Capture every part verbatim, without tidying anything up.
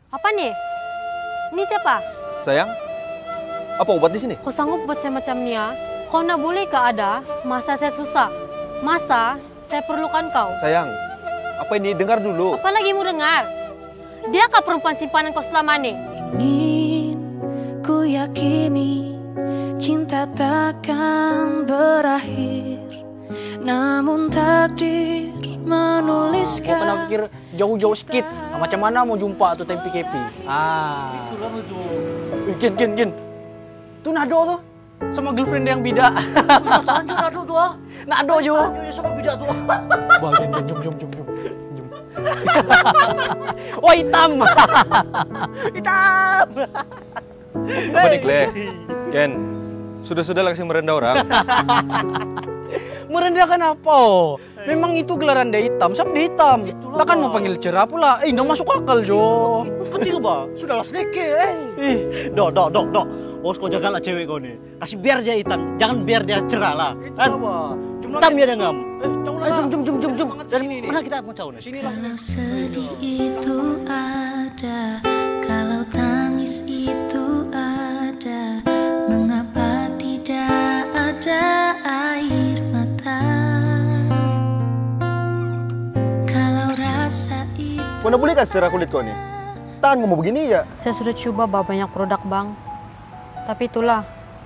Apa nih? Ini siapa? Sayang, apa obat di sini? Kau sanggup buat saya macam ni ya? Kau nak boleh ke ada? Masa saya susah. Masa saya perlukan kau. Sayang, apa ini? Dengar dulu. Apa lagi mau dengar? Dia kah perempuan simpanan kau selama ini? Ingin ku yakini cinta takkan berakhir, namun takdir menuliskan. Kau pernah pikir jauh-jauh sedikit, nah, macam mana mau jumpa tuh time P K P? Ah, itulah itu. Gin, Gin, Gin. Tuh Nado tuh, sama girlfriend dia yang bida. Tanya Nado tuh ah. Nado jo. Tanya sama bida tuh. Bah, Gin, Gin, jom, jom, jom, jom. Jom. Wah, hitam. Hitam. Apa nih, Kle? Ken, sudah-sudah kasih merendah orang. Merendahkan apa? Memang itu gelaran dia hitam, siapa dia hitam? Lah kan mau panggil cerah pula. Eh, nggak masuk akal, Jo. Ketiga bah, sudahlah sedikit eh. Ih, dok, dok, dok, dok. Bos kau jagalah cewek kau nih. Kasih biar dia hitam, jangan biar dia cerah lah. Kan? Hitam ya dia ngam. Eh, jauh Eh, lah. jom, jom, jom, jom, jom. Dari Mana kita mau jauh nih? Sini lah. Kalau sedih itu ada, kalau tangis itu ada, mengapa tidak ada air mata? Kalau rasa itu Kau nak boleh kasih cerah kulit kau nih? Tangan kamu begini ya? Saya sudah coba bawa banyak produk bang. Tapi itulah.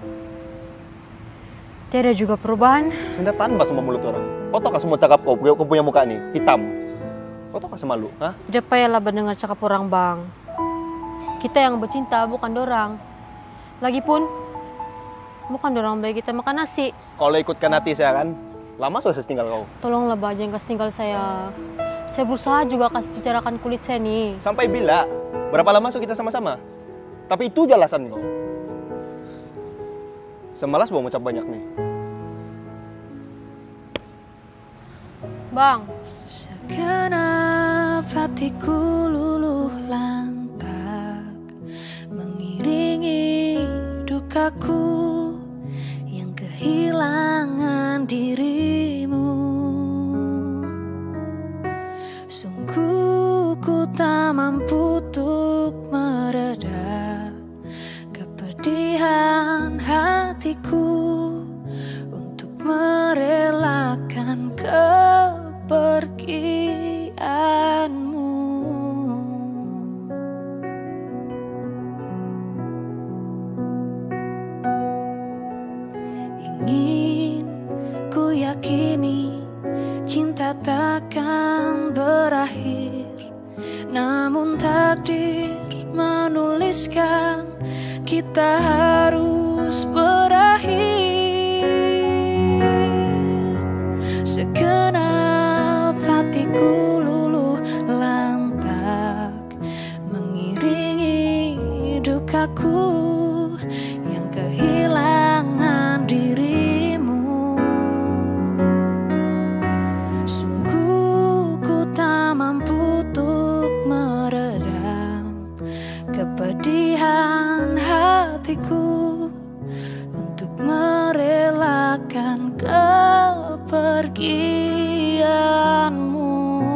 Tiada juga perubahan. Sudah tambah sama mulut orang. Kau tahu kan semua cakap kau, kau punya muka nih, hitam. Kau tahu kan semalu? Hah? Tidak payahlah mendengar cakap orang bang. Kita yang bercinta bukan dorang. Lagipun bukan dorang baik kita makan nasi. Kalau ikutkan hati saya kan, lama sudah saya tinggal kau. Tolonglah bang, jangan kasih tinggal saya. Saya berusaha juga kasih cicarakan kulit saya nih. Sampai bila? Berapa lama so kita sama-sama? Tapi itu jelasan kau. Semalas bawa macam banyak nih. Bang, segenap hatiku luluh lantak, mengiringi dukaku yang kehilangan dirimu. Sungguh ku tak mampu untuk meredam kepedihan hatiku untuk merelakan kepergianmu. Ingin ku yakini cinta takkan berakhir, namun takdir menuliskan kita harus berakhir. Segenap hatiku luluh lantak, mengiringi dukaku yang kehilangan dirimu. Sungguh ku tak mampu untuk meredam kepedihan hatiku untuk merelakan kepergianmu.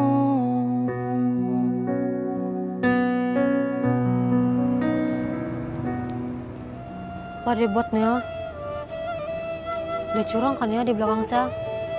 apa dia buatnya? Dia curang kan ya di belakang saya?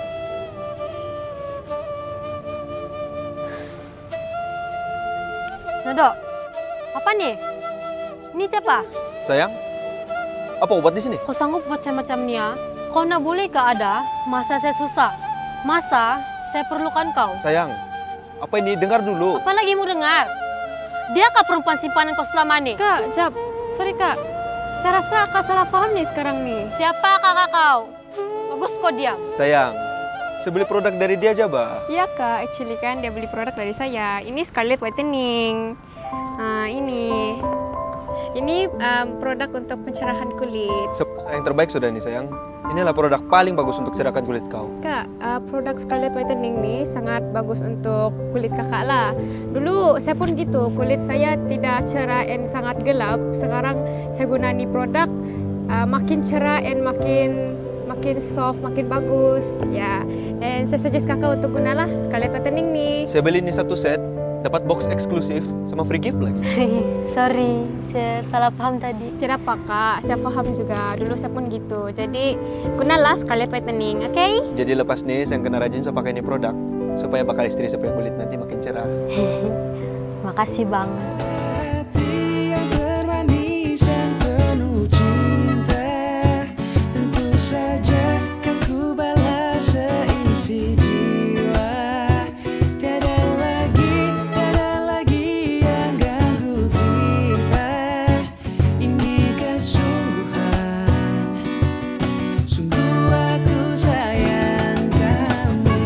Nado, apa nih? Ini siapa? Sayang, apa obat di sini? Kau sanggup buat saya macam ni ya? Kau nak boleh ke ada? Masa saya susah, masa saya perlukan kau. Sayang, apa ini? Dengar dulu. Apa lagi mau dengar? Dia kah perempuan simpanan kau selama ini? Kak, Jap, sorry kak. Saya rasa kak salah paham nih sekarang nih. Siapa kakak kau? Bagus kau diam. Sayang, saya beli produk dari dia aja, Bah. Iya kak, actually kan dia beli produk dari saya. Ini Scarlett Whitening. Nah, ini. Ini um, produk untuk pencerahan kulit. Yang terbaik sudah nih, sayang. Inilah produk paling bagus untuk cerahkan kulit kau. Kak, uh, produk Scarlett Whitening nih sangat bagus untuk kulit kakak lah. Dulu saya pun gitu, kulit saya tidak cerah and sangat gelap. Sekarang saya guna nih produk uh, makin cerah and makin makin soft, makin bagus. Ya, yeah. And saya suggest kakak untuk gunalah Scarlett Whitening nih. Saya beli ini satu set, dapat box eksklusif sama free gift lagi. Sorry, saya salah paham tadi. Tidak apa kak, saya paham juga. Dulu saya pun gitu. Jadi gunalah Scarlett Whitening, oke? Okay? Jadi lepas nih saya kena rajin saya pakai ini produk supaya bakal istri supaya kulit nanti makin cerah. Makasih bang. Hati yang bermanis dan penuh cinta, tentu saja kan ku balas seisi jiwa. Tiada lagi, tiada lagi yang ganggu kita. Ini kesungguhan, sungguh aku sayang kamu.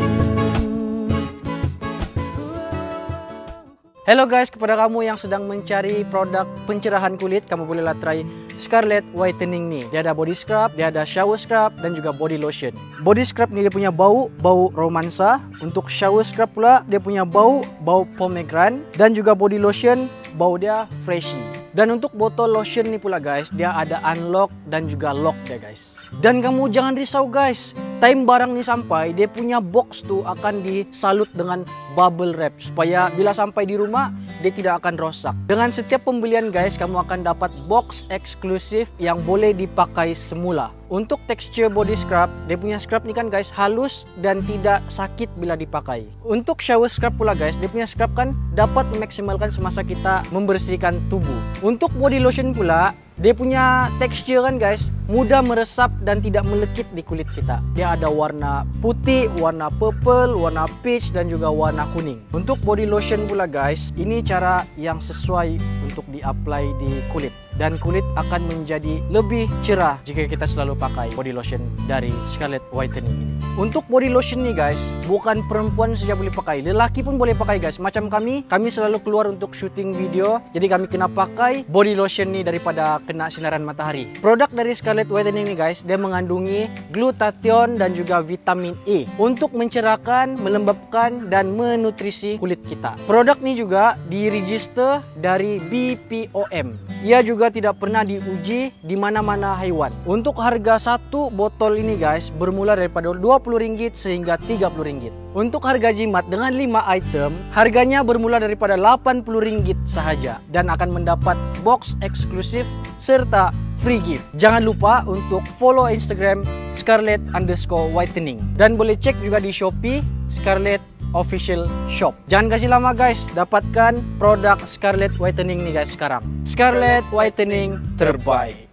Halo guys, kepada kamu yang sedang mencari produk pencerahan kulit, kamu bolehlah try Scarlett Whitening nih. Dia ada body scrub, dia ada shower scrub, dan juga body lotion. Body scrub nih dia punya bau, bau romansa. Untuk shower scrub pula, dia punya bau, bau pomegranate. Dan juga body lotion, bau dia freshy. Dan untuk botol lotion nih pula guys, dia ada unlock dan juga lock dia guys. Dan kamu jangan risau guys, time barang nih sampai, dia punya box tuh akan disalut dengan bubble wrap supaya bila sampai di rumah dia tidak akan rosak. Dengan setiap pembelian guys, kamu akan dapat box eksklusif yang boleh dipakai semula. Untuk tekstur body scrub, dia punya scrub nih kan guys halus dan tidak sakit bila dipakai. Untuk shower scrub pula guys, dia punya scrub kan dapat memaksimalkan semasa kita membersihkan tubuh. Untuk body lotion pula, dia punya tekstur kan guys mudah meresap dan tidak melekit di kulit kita. Dia ada warna putih, warna purple, warna peach dan juga warna kuning. Untuk body lotion pula guys, ini cara yang sesuai untuk di-apply di kulit. Dan kulit akan menjadi lebih cerah jika kita selalu pakai body lotion dari Scarlett Whitening ini. Untuk body lotion nih guys, bukan perempuan saja boleh pakai, lelaki pun boleh pakai guys. Macam kami, kami selalu keluar untuk syuting video, jadi kami kena pakai body lotion nih daripada kena sinaran matahari. Produk dari Scarlett Whitening nih guys, dia mengandungi glutathione dan juga vitamin E untuk mencerahkan, melembabkan dan menutrisi kulit kita. Produk ini juga diregister dari B P O M. Ia juga tidak pernah diuji di mana-mana haiwan. Untuk harga satu botol ini guys bermula daripada dua puluh ringgit sehingga tiga puluh ringgit. Untuk harga jimat dengan lima item, harganya bermula daripada delapan puluh ringgit sahaja dan akan mendapat box eksklusif serta free gift. Jangan lupa untuk follow Instagram Scarlett underscore Whitening dan boleh cek juga di Shopee Scarlett Official Shop. Jangan kasih lama guys, dapatkan produk Scarlett Whitening nih guys sekarang. Scarlett Whitening terbaik.